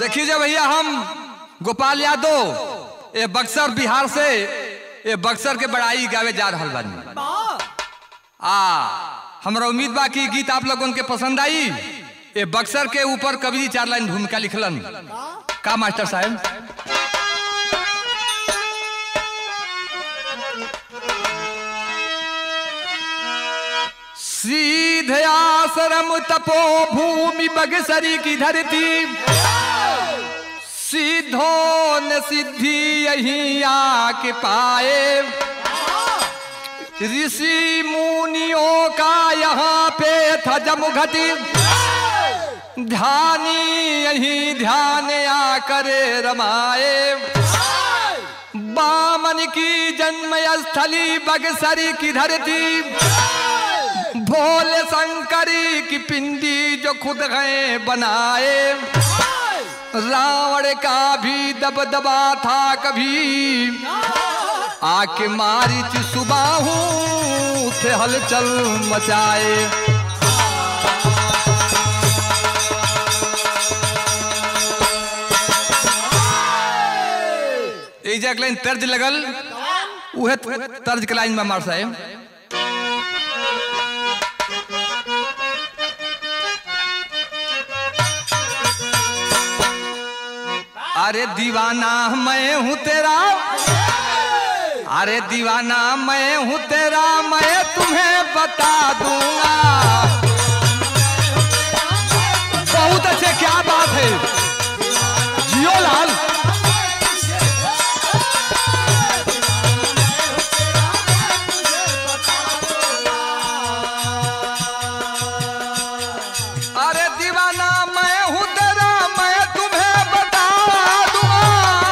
देखिए जब भैया हम गोपाल यादव ये बक्सर बिहार से ये बक्सर के बड़ाई गावे जा रहा बानी। हमरा उम्मीद बा कि गीत आप लोगों के पसंद आई। ये बक्सर के ऊपर कवि जी 4 लाइन भूमिका लिखलन का मास्टर साहब। सीधे आश्रम तपो भूमि बक्सरी की धरती, सिद्धों ने सिद्धि यहीं आके पाए। ऋषि मुनियों का यहाँ पे था जमघटी, ध्यानी यहीं ध्यान आकर रमाए। बामन की जन्म स्थली बक्सरी की धरती, भोले शंकरी की पिंडी जो खुद गए बनाए। रावण का भी दबदबा था कभी, आके मारिच सुबाहू थे हलचल मचाए। एक लाइन तर्ज लगल, उहे तर्ज के लाइन में मार साहेब। अरे दीवाना मैं हूँ तेरा, अरे दीवाना मैं हूँ तेरा, मैं तुम्हें बता दूंगा। बहुत अच्छे, क्या बात है जियो लाल। अरे दीवाना मैं हूँ तेरा, मैं तुम्हें बता दूंगा।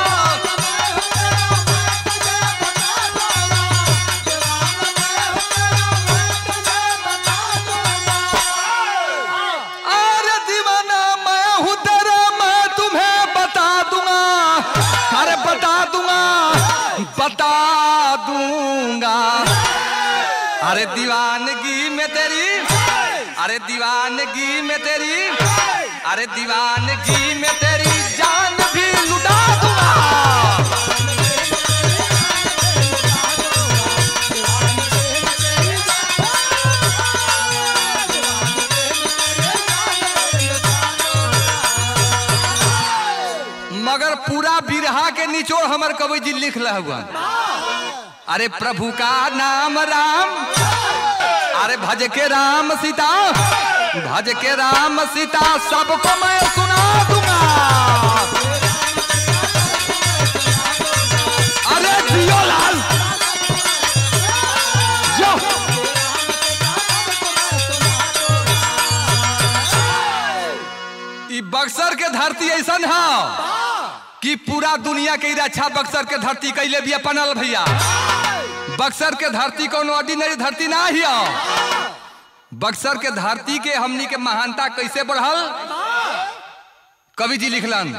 अरे दीवाना मैं हूँ तेरा, मैं तुम्हें बता दूंगा। अरे बता दूंगा, बता दूंगा। अरे दीवानगी में तेरी, अरे दीवानगी में तेरी, अरे दीवानगी में तेरी जान भी लुटा दूंगा। मगर पूरा बिरहा के निचोड़ हमर कवि जी लिख रहा हुआ। अरे प्रभु का नाम राम, अरे भज के राम सीता, भज के राम सीता, सबको मैं सुना दूंगा। अरे जियो लाल जो। ई बक्सर के धरती ऐसा है कि पूरा दुनिया के रक्षा बक्सर के धरती कैले भी अपनल भैया। बक्सर के धरती कोनो ऑर्डिनरी धरती ना ही। बक्सर के धरती के हमनी के महानता कैसे बढ़ल कवि जी लिखलन।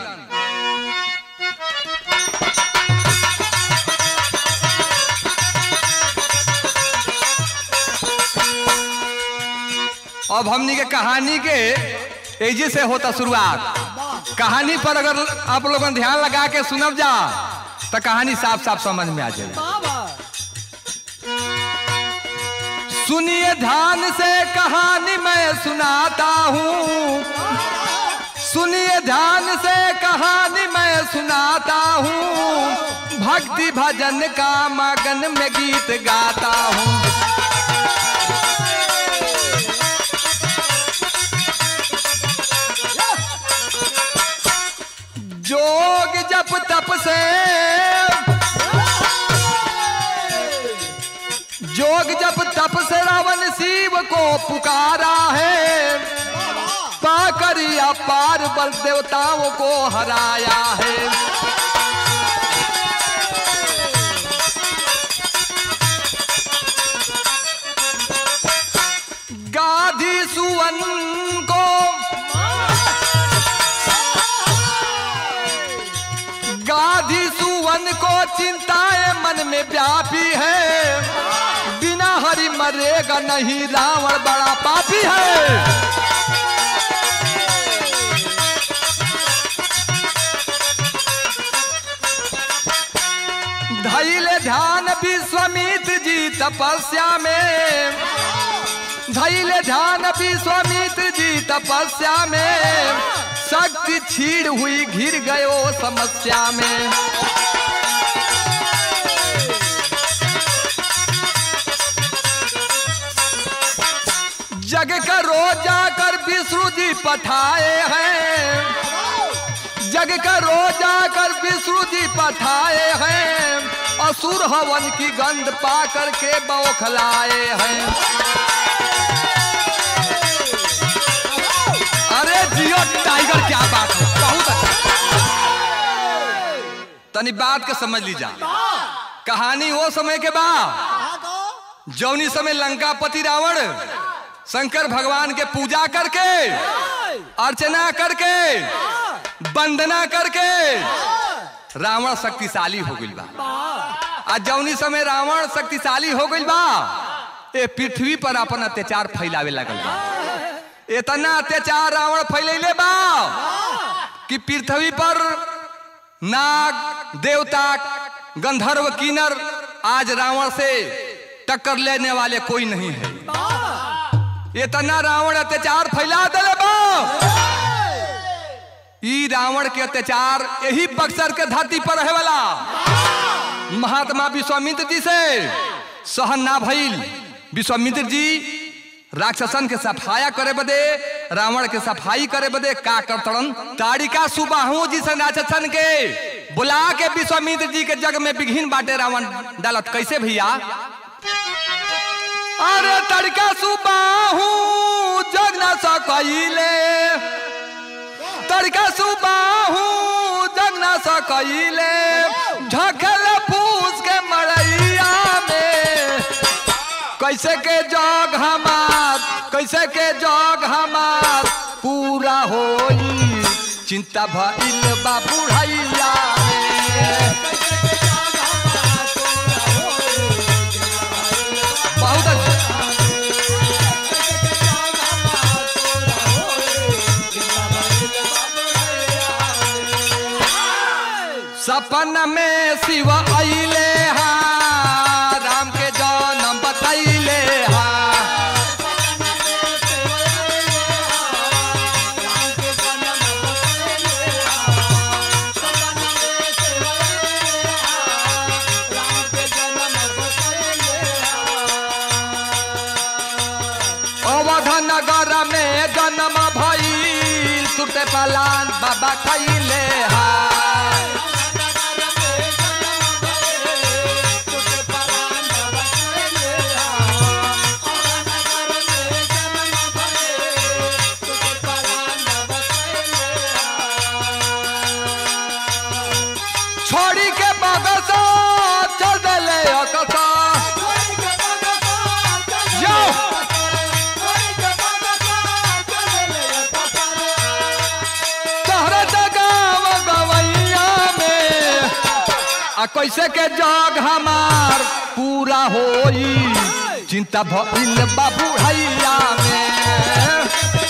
अब हमनी के कहानी के एजे से होता शुरुआत। कहानी पर अगर आप लोगों ध्यान लगा के सुनब जा तो कहानी साफ साफ समझ में आ जाएगा। सुनिए ध्यान से कहानी मैं सुनाता हूँ, सुनिए ध्यान से कहानी मैं सुनाता हूँ। भक्ति भजन का मगन में गीत गाता हूँ। जोग जप तप से, जोग जप तप से रावण शिव को पुकारा है। पाकर अपार बल देवताओं को हराया है। गाधी सुवन को, गाधी सुवन को चिंताएं मन में व्यापी है। बिना हरि मरेगा नहीं, रावण बड़ा पापी है। तपस्या में, धैले ध्यान विश्वामित्र जी तपस्या में, शक्ति छीड़ हुई घिर गयो समस्या में। जग का रोज जाकर विष्णु जी पठाए हैं, जग का रोज जाकर विष्णु जी पठाए हैं, असुर हवन की गंध पा करके बौखलाए हैं। अरे जियो टाइगर, क्या बात है, बहुत अच्छा। तनी बात के समझ लीजा। कहानी वो समय के बाद जौनी समय लंकापति रावण शंकर भगवान के पूजा करके, अर्चना करके, वंदना करके रावण शक्तिशाली हो गई बा। आज जौनी समय रावण शक्तिशाली हो गई बा, ये पृथ्वी पर अपन अत्याचार फैलावे लगल बा। इतना अत्याचार रावण फैलैले बा कि पृथ्वी पर नाग देवता गंधर्व किन्नर आज रावण से टक्कर लेने वाले कोई नहीं है। इतना रावण अत्याचार फैला दिले बा। ई रावण के अत्याचार यही बक्सर के धरती पर रहे वाला महात्मा विश्वामित्र जी से सहन ना भइल। विश्वामित्र जी राक्षसन के सफाया करे बदे, रावण के सफाई करे बदे का करतड़न, ताड़िका सुबाहु जी से राक्षसन के बुला के विश्वामित्र जी के जग में विघिन बाटे रावण डालत। कैसे भैया? अरे ताड़िका सुबाहु जग न सकैले, ताड़िका सुबाहु जग न सकैले, झखल फूस के मड़ैया में, कैसे के जग हमार, कैसे के जग हमार पूरा होई, चिंता भइल बा बुढ़ैया में। बहुत अच्छा। सपन में शिव आइले हा, राम के जन्म बतैले हा। अवध नगर में जन्म भइल, तुरते पलान बाबा कैले हा। छोड़ी के बगसा चल दिले अकसा, तहरे जगाव गवैया में, आ कैसे के जग हमार पूरा होई, चिंता भइल बा बुढ़ैया में।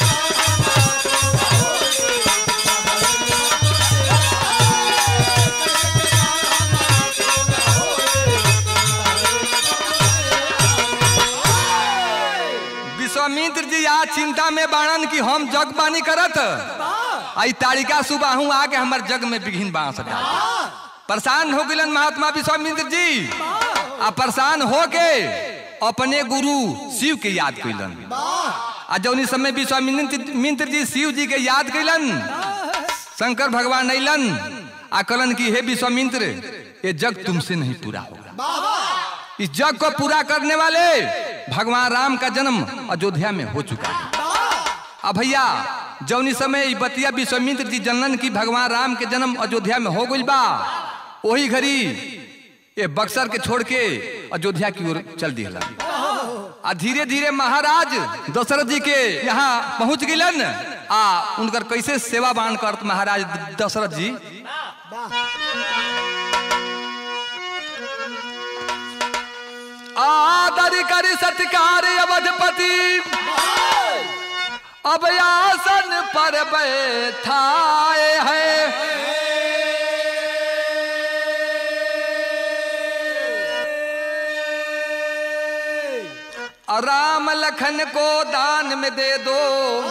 विश्वामित्र जी आज चिंता में बाणन की हम जग बानी करत, आई ताड़िका सुबाहु आके हमार जग में विघिन बांस डाल। परेशान हो गलन महात्मा विश्वामित्र जी, आ परेशान होके अपने गुरु शिव के याद कैलन। आ जौनी समय विश्वामित्र जी शिव जी के याद कैलन, शंकर भगवान अइलन आ कहलन कि हे विश्वामित्र, ये जग तुमसे नहीं पूरा होगा। इस जग को पूरा करने वाले भगवान राम का जन्म अयोध्या में हो चुका है। अब भैया जौनी समय बतिया विश्वामित्र जी जनन की भगवान राम के जन्म अयोध्या में हो गई बा, वही घड़ी ये बक्सर के छोड़ के अयोध्या की ओर चल दिया। आ धीरे धीरे महाराज दशरथ जी के यहाँ पहुंच गलन। आ उनकर कैसे सेवा बान करत महाराज दशरथ जी। आदर कर सत्कार अवधपति, अब आसन पर बैठाए है। राम लखन को दान में दे दो,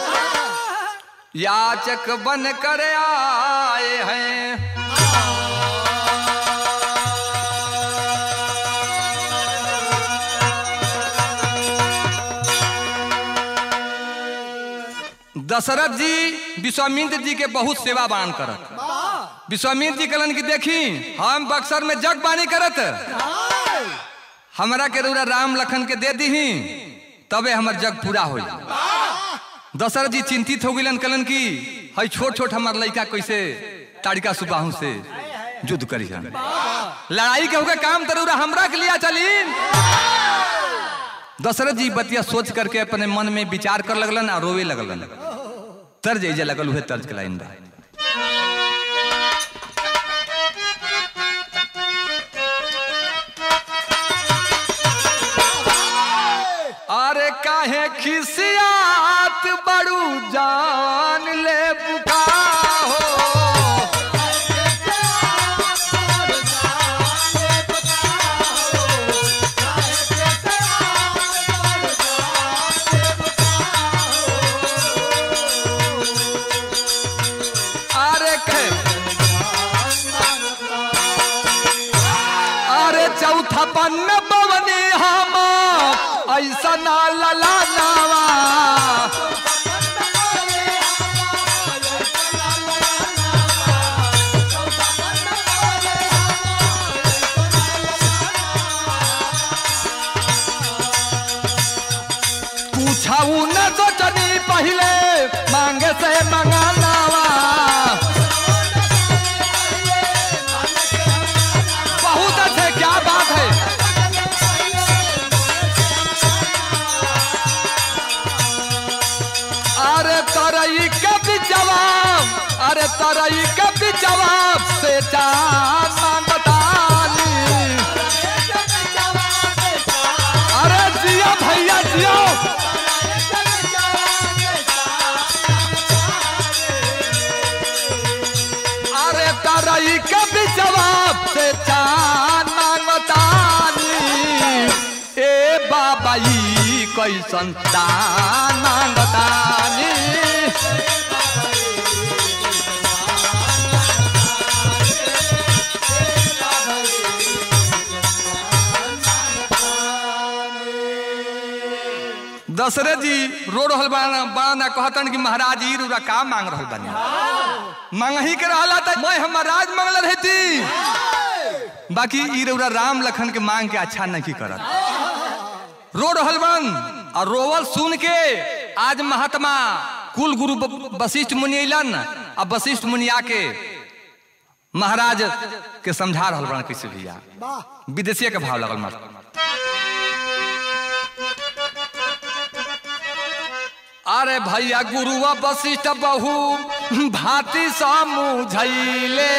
याचक बन कर आए हैं। दशरथ जी विश्वामित्र जी के बहुत सेवा बान करत। विश्वामित्र जी कहलन कि देखी हम बक्सर में जग बानी करत, हमरा के रउरा राम लखन के दे दी तबे हमर जग पूरा हो। दशरथ जी चिंतित हो गइलन, कहलन कि हई छोट छोट हमार लड़का कैसे ताड़िका सुबाहू से युद्ध करी, लड़ाई के होगा काम तरुरा हमरा के लिया चली। दशरथ जी बतिया सोच करके अपने मन में विचार कर लगलन और रोवे लगलन। तर्ज ऐजे लगल हुए तर्ज के लाइन बा। अरे काहे खिसियात बड़ू जान ले बुका हो, चौथा पन में बवनी हम ऐसा ना लला नावा, पूछाऊ न सोचनी पहले मांगे से मंगानावा। बहुत अच्छे, क्या बात है। अरे तरई कभी जवाब, अरे तरई कभी जवाब से चार मांगतानी। अरे जियो भैया जियो। अरे तरई कभी जवाब से चार मांगतानी। ए बाबाई कैसन दान मांगतानी। दशरथ जी रो रहल बाना कहतन कि महाराज ई रुरा का मांग रहल बानी, मांगही के रहला त मैं हमर राज मांगल रहती, बाकी ई रुरा राम लखन के मांग के अच्छा नहीं करत। रो रहल बन और रोवल सुन के आज महात्मा कुल गुरु वशिष्ठ मुनि अलन। अब वशिष्ठ मुनि आके महाराज के समझा रहल बन कैसे भैया विदेशी के भाव लगल मत। अरे भैया गुरुआ वशिष्ठ बहु भांति समझैले,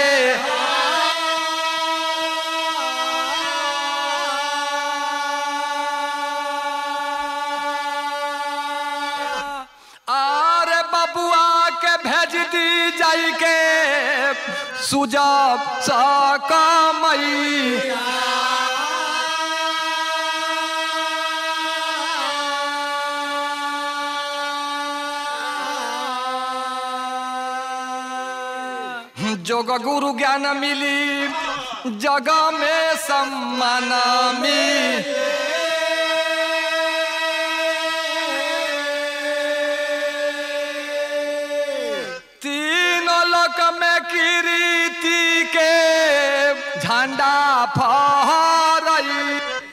अरे बबुआ के भेज दी जाई के सुजब सकमई। जोग गुरु ज्ञान मिली जग में सम्मान मिली। तीनों लोक में कीर्ति के झंडा फहराई।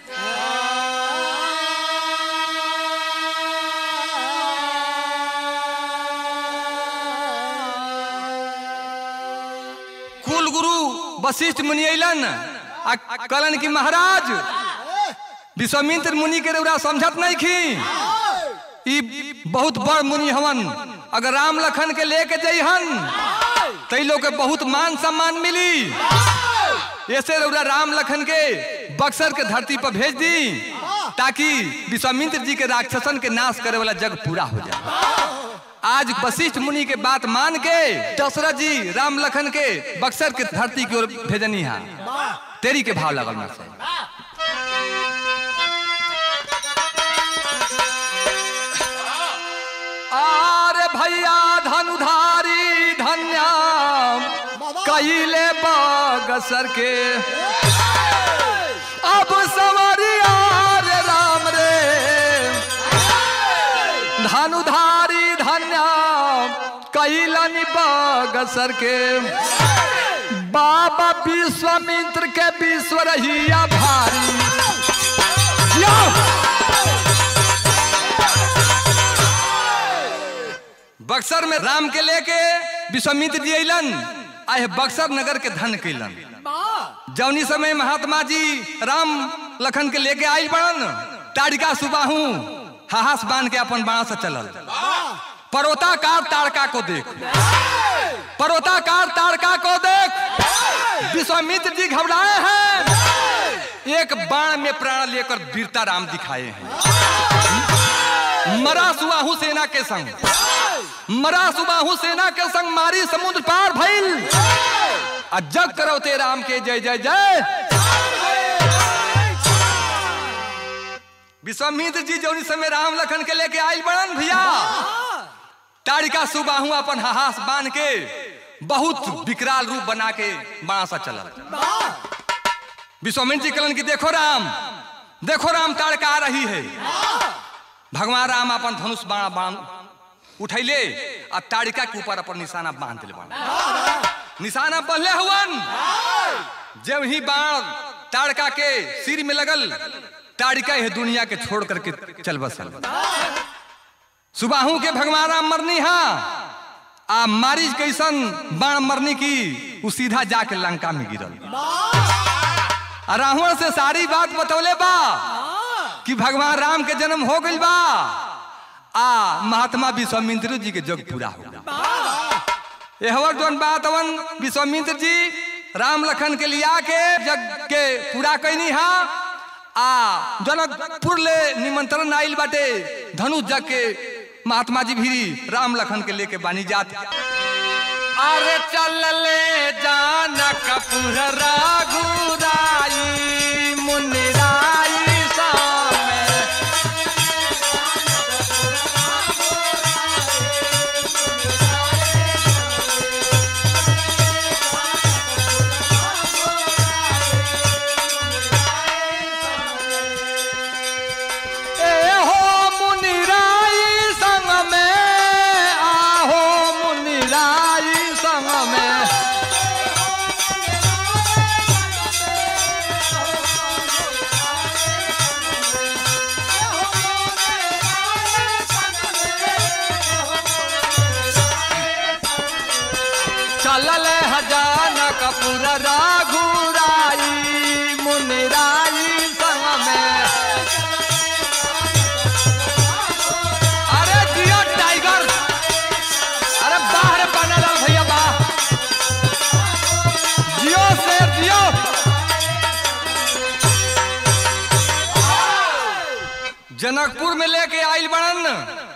कुल गुरु वशिष्ठ मुनि अलन कहलन कि महाराज विश्वामित्र मुनि के रउरा समझत नहीं की, ई बहुत बड़ मुनि हवन, अगर राम लखन के लेके जइहन तई लोग के बहुत मान सम्मान मिली। ऐसे रउरा राम लखन के बक्सर के धरती पर भेज दी ताकि विश्वामित्र जी के राक्षसन के नाश करे वाला जग पूरा हो जाए। आज वशिष्ठ मुनि के बात मान के दशरथ जी राम लखन के बक्सर के धरती की ओर भेजनी है। तेरी के भाव लगल ना से। आरे भैया धनुधारी धन्या कहिले बगसर के अब सवरिया रे राम रे धनुधारी धन्या कहिलन बगसर के बाबा विश्वामित्र के विश्व रहिया भारी बक्सर में राम के लेके विश्वामित्र जी अलन आए बक्सर नगर के धन कैलन। जौनी समय महात्मा जी राम लखन के लेके आयल बड़न ताड़िका सुबाहू हाहास बांध के अपन बाणा से चलल। परोताकार ताड़का को देख, परोताकार ताड़का को देख विश्वामित्र जी घबराए हैं। एक बाण में प्राण लेकर वीरता राम दिखाए हैं। मरा सुबाहू सेना के संग, मरा सुबाहू सेना के संग मारी समुद्र पार भइल। जग करो ते राम के जय जय जय। विश्वामित्र जी जौनी समय राम लखन के लेके आयल बड़न भैया ताड़िका सुबाहू अपन हाहास बांध के बहुत विकराल रूप बना के बाणा सा चलल। विश्वामित्र जी कहलन कि देखो राम ताड़का आ रही है। भगवान राम अपन धनुष बाण बाण उठैले आ ताड़िका के ऊपर अपन निशाना बांध दिले। निशाना पहले हुवन जब ही बाण ताड़का के सिर में लगल ताड़िका यह दुनिया के छोड़ करके चल बसल। सुबाहू के भगवान राम मरनी आ मारिच कैसन बाण मरनी की वो सीधा जाके लंका में गिरल। रावण से सारी बात बतौले बा कि भगवान राम के जन्म हो गई बा महात्मा विश्वामित्र जी के जग पूरा हो गया। यह जोन बात अवन विश्वामित्र जी राम लखन के लिया के जग के पूरा कैनी हा जनकपुर ले निमंत्रण आइल बाटे धनुष जग के महात्मा जी भी राम लखन के लेके बानी जात। अरे चल ले जानकपुर रघुराई मुनिराई जानकपुर रघुराई मुनिराई संग में। अरे जियो टाइगर, अरे बाहर बना लाल भैया बाह जियो शेर जियो। जनकपुर में लेके आइल बनन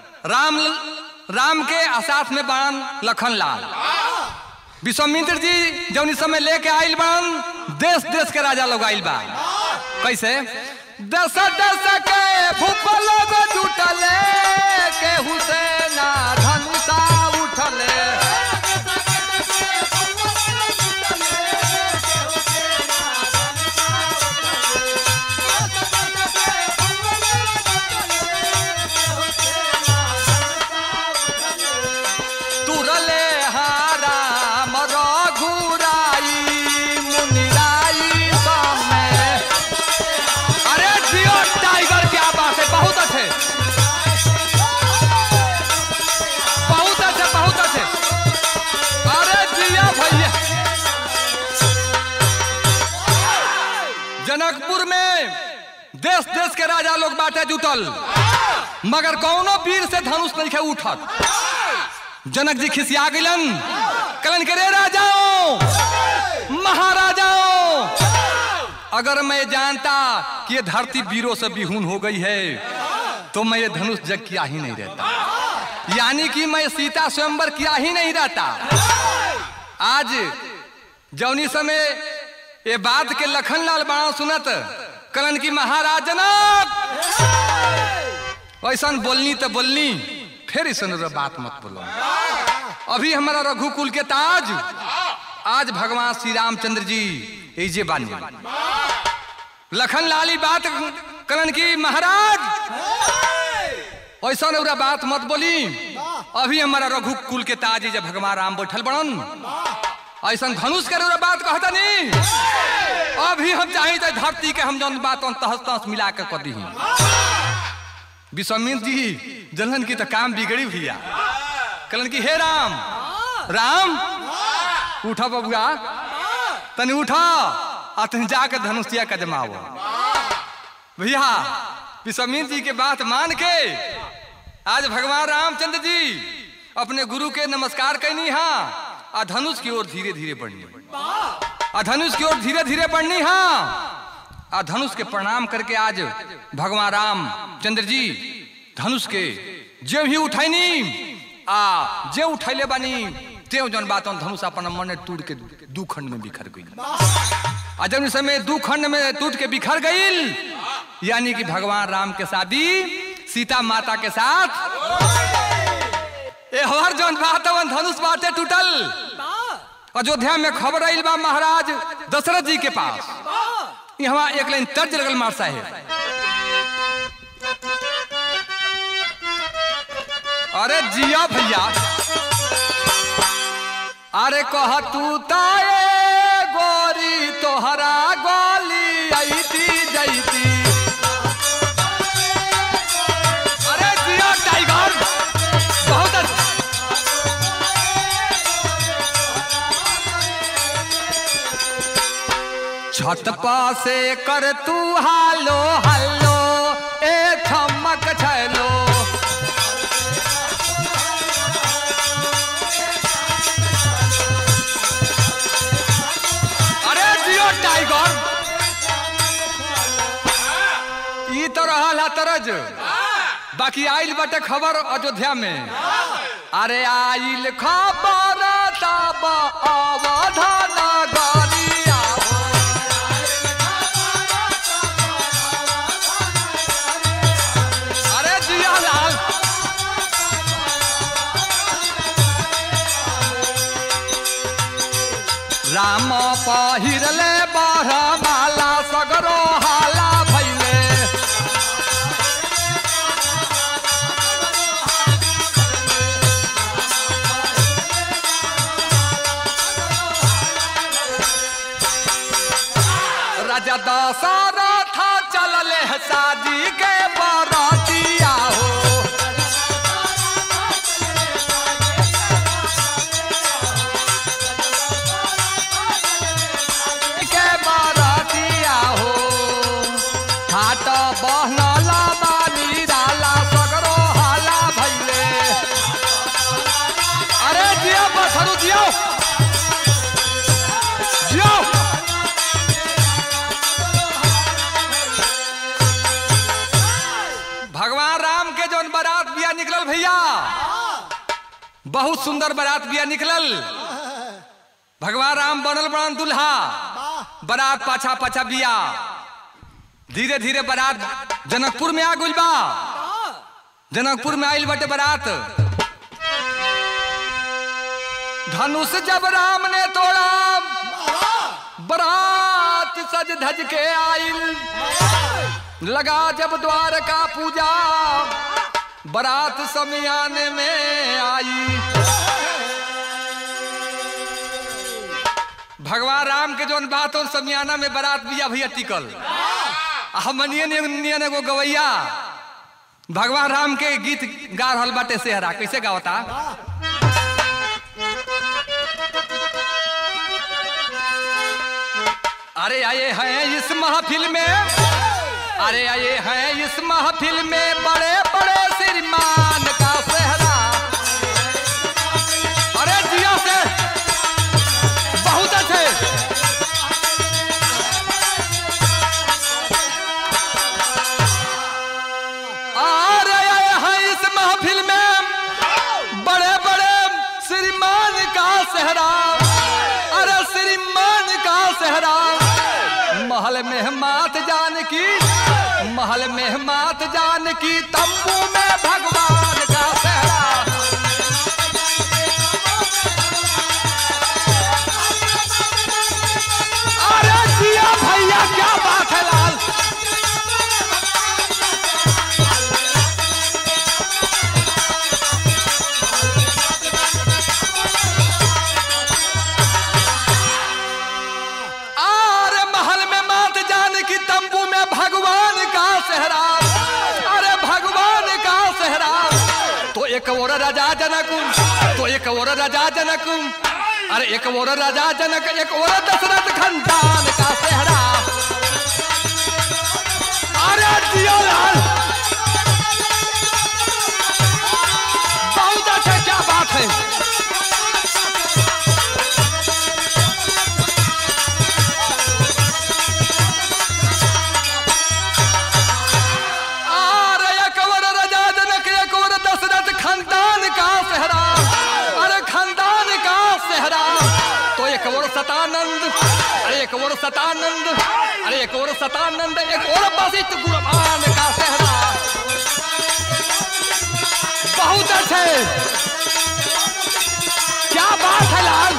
राम के साथ में बनन लखन लाल। विश्वामित्र जी जौनी समय लेके आइल बन देश देश के राजा लोग आइल बा। कैसे दस दस के भूप लोग जुटले के हुसैना धनुषा उठले। तुरले हारा बहुत अच्छे बहुत अच्छे बहुत अच्छे। अरे जिया भैया जनकपुर में देश देश के राजा लोग बाटे जुटल मगर कौनो वीर से धनुष नहीं खे उठत। जनक जी खिसिया गइलन कहलन के रे राजाओं महाराजाओं अगर मैं जानता कि ये धरती वीरों से बिहून हो गई है तो मैं ये धनुष जग किया ही नहीं रहता। यानी कि मैं सीता स्वयंवर किया ही नहीं रहता। आज जौनी समय ये बात के लखन लाल बाणा सुनत कलन की महाराज जनक ऐसा बोलनी तो बोलनी फिर इस बात मत बोलो। अभी हमारा रघुकुल के ताज आज भगवान श्री रामचंद्र जी ऐजे बानी लखन लाली बात कलन की महाराज ऐसा नौरा बात मत बोली। अभी हमारा रघुकुल के ताज जब भगवान राम बैठल बड़न ऐसा धनुष के बात कहता नहीं। अभी हम चाहे तो धरती के हम जौन बात तहस तहस मिला कर दी। विश्वामित्र जी जनन की तो काम बिगड़ी भैया कलन की हे राम राम उठा बबुआ तनी उठा और तनी जाकर धनुषिया का जमाओ भैया। विश्वामित्र जी के बात मान के आज भगवान रामचंद्र जी अपने गुरु के नमस्कार करनी हाँ और धनुष की ओर धीरे धीरे बढ़नी और धनुष की ओर धीरे धीरे बढ़नी हाँ और धनुष के प्रणाम करके आज भगवान रामचंद्र जी धनुष के जे भी उठैनी आ जे उठैले बानी ते जन बात धनुष अपन मन टूट के दू खंड में बिखर गई। आ जब इस समय दू खंड में टूट के बिखर गई यानी कि भगवान राम के शादी सीता माता के साथ हर जौन बात धनुष बाटे टूटल। अयोध्या में खबर आई बा महाराज दशरथ जी के पास यहाँ एक लाइन तर्ज लगल मार साहेब। अरे जिया भैया अरे कह तू ताए गोरी तोहरा गोली आईती जईती। अरे जिया टाइगर बहुत छत से कर तू हालो हल्लो ए थमक छलो। अरे जियो टाइगर ई तो रहा तरज बाकी आइल बटे खबर अयोध्या में। अरे आइल खबर तब अवधान गरिया। अरे जिया लाल राम पहिरले बरमाला सगरो हाला भैले। राजा दशरथ चलले शादी के बरातिया हो। के बरातिया हो हाट बहनला बानी डाला सगरो हाला भैले। अरे जियो बसरू जियो जियो। भगवान राम के जौन बारात बिया निकलल भैया बहुत सुंदर बारात बिया निकलल। भगवान राम बनल बड़न दुल्हा बारात पाछा पाछा बिया धीरे धीरे बारात जनकपुर में आ गइल बा। जनकपुर में आइल बटे बारात धनुष जब राम ने तोड़ा बारात सज धज के आइल। लगा जब द्वार का पूजा बारात समियाने में आई। भगवान राम के जौन बात और समियाना में बारात बिया भैया टिकल। हमनियन एगो गवैया भगवान राम के गीत गा रहल बाटे सेहरा कैसे गावता। अरे आए हैं इस महफिल में अरे आए हैं इस महफिल में बड़े बड़े श्रीमान का सेहरा। अरे जिया से बहुत अच्छे। अरे आए हैं इस महफिल में बड़े बड़े श्रीमान का सेहरा। अरे श्रीमान का सेहरा महल में मात जान की महल में मात जान की तंबू में भगवान का सेहरा। एक और राजा जनक, तो एक और राजा जनक, अरे एक और राजा जनक, एक और दशरथ खानदान का सेहरा। अरे जियो लाल, बहुत अच्छा, क्या बात है। सतानंद, अरे एक और सतानंद, अरे एक और सतानंद, एक और बसित गुरमान का सेहरा। बहुत अच्छे, क्या बात है लाल।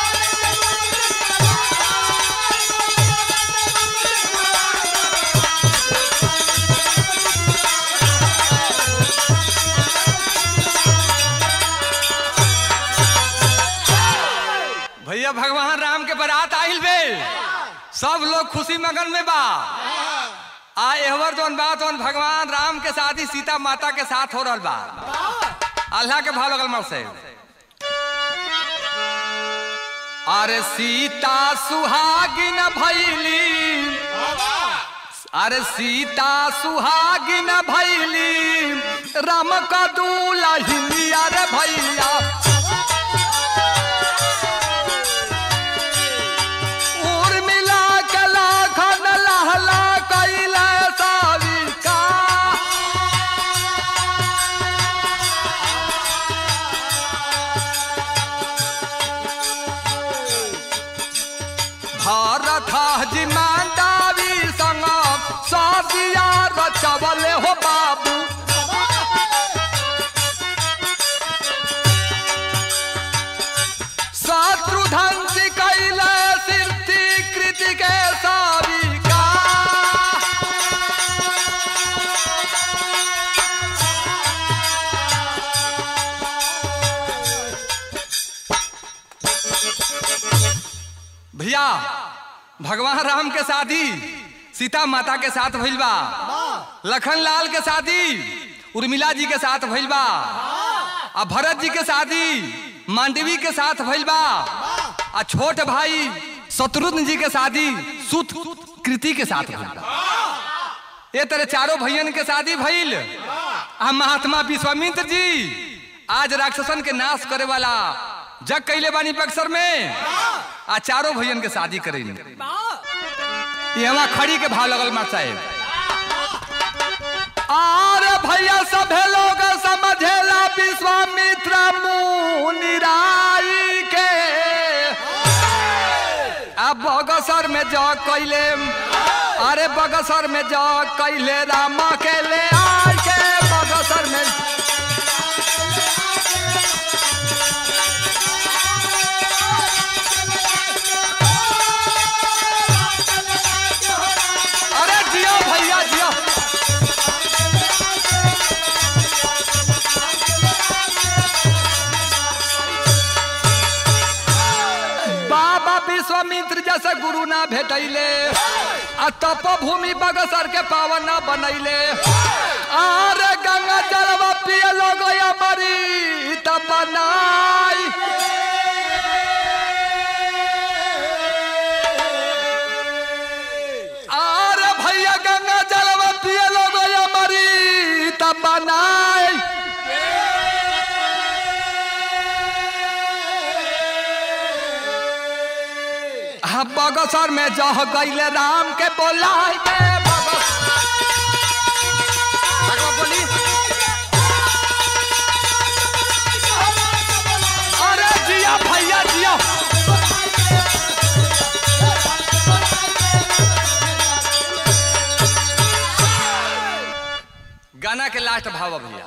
भैया भगवान राम के बारात आइल बे, सब लोग खुशी मगन में बा। एहवर जोन बा तो भगवान राम के साथ ही सीता माता के साथ हो रहा बा। अल्लाह के भाव लगल मर से। अरे सीता सुहागिन भैली, अरे सीता सुहागिन भैली, राम का दूल्ही अरे भैया। चवले हो बाबू, शत्रुधन जी कैले सिद्धि कृति के साविका। भैया भगवान राम के शादी सीता माता के साथ भइल बा, लखन लाल के शादी उर्मिला जी के साथ भइल बा, आ भरत जी के शादी मांडवी के साथ भइल बा, आ छोट भाई शत्रुघ्न जी के शादी सुत कृति के साथ भइल बा। ये तरह चारों भैयन के शादी भइल। आ महात्मा विश्वामित्र जी आज राक्षसन के नाश करे वाला जग कैले बानी बक्सर में, आ चारों भैयन के शादी करेली। ये हमारा खड़ी के भाव लगल मार साहेब। और भैया सभे लोग समझेला विश्वामित्र मुनि राई के, अब बगसर में जा कैले, अरे बगसर में जा कैले राम के ले आए के बगसर में। विश्वामित्र जैसे गुरु ना भेटैले, तपोभूमि बगसर के पावन ना बनैले। अरे गंगा जलवा पिए लोग मरी तब बनाई। अरे भैया गंगा जलवा पिए लोग मरी तब बनाई। बगसर में जह गईले राम के बोलाई के बोली। अरे जिया भैया जिया। गाना के लास्ट भाव भैया।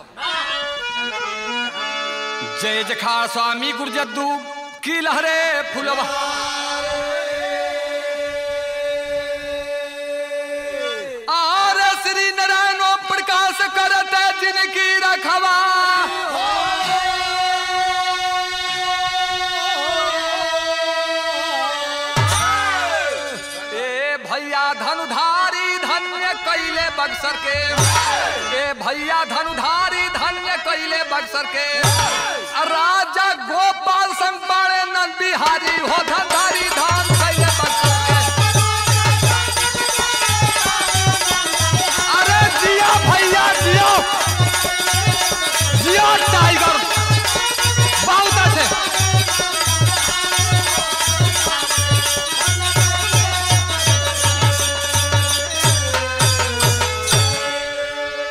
जय जखार स्वामी गुरजद्दू की लहरे फुलवा। श्री नारायण प्रकाश करते जिनकी रखवा। ए भैया धनुधारी धन्य कैले बक्सर के, ए भैया धनुधारी धन्य कैले बक्सर के राजा गोपाल संग बाड़े नंद बिहारी हो धंधारी धाम कैले बक्सर के। अरे जिया भैया जियो जियो